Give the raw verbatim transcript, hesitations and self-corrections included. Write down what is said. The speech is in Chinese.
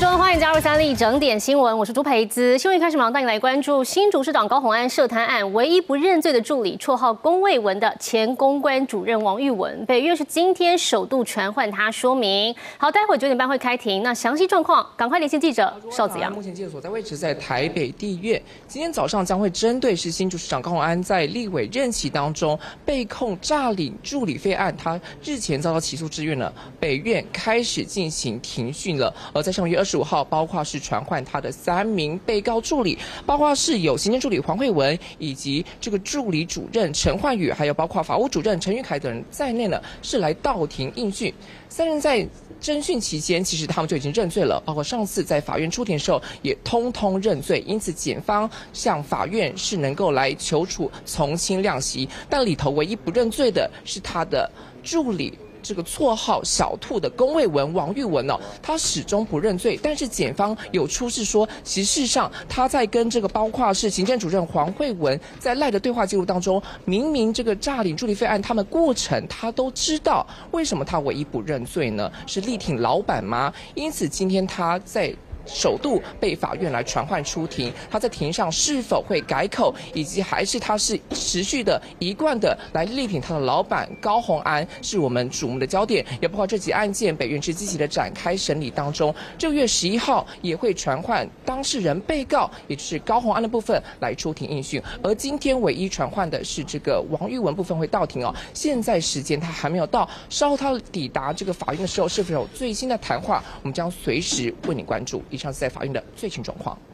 中，欢迎加入三立整点新闻，我是朱培姿。新闻一开始，马上带你来关注新竹市长高虹安涉贪案，唯一不认罪的助理，绰号公卫文的前公关主任王玉文，北院是今天首度传唤他说明。好，待会九点半会开庭，那详细状况赶快连线记者邵子阳。 目前记者所在位置在台北地院，今天早上将会针对是新竹市长高虹安在立委任期当中被控诈领助理费案，他日前遭到起诉之院呢，北院开始进行庭讯了。而在上个月二十五号，包括是传唤他的三名被告助理，包括是有行政助理黄慧文，以及这个助理主任陈焕宇，还有包括法务主任陈玉凯等人在内呢，是来到庭应讯。三人在侦讯期间，其实他们就已经认罪了，包括上次在法院出庭的时候也通通认罪，因此检方向法院是能够来求处从轻量刑，但里头唯一不认罪的是他的助理。这个绰号小兔的公卫文王玉文哦，他始终不认罪，但是检方有出示说，其实事实上他在跟这个包括是行政主任黄慧文在赖的对话记录当中，明明这个诈领助理费案他们过程他都知道，为什么他唯一不认罪呢？是力挺老板吗？因此今天他在首度被法院来传唤出庭，他在庭上是否会改口，以及还是他是持续的一贯的来力挺他的老板高虹安，是我们瞩目的焦点。也包括这起案件，北院是积极的展开审理当中。这个月十一号也会传唤当事人被告，也就是高虹安的部分来出庭应讯。而今天唯一传唤的是这个王玉文部分会到庭哦。现在时间他还没有到，稍后他抵达这个法院的时候，是否有最新的谈话，我们将随时为你关注。以上是在法院的最新状况。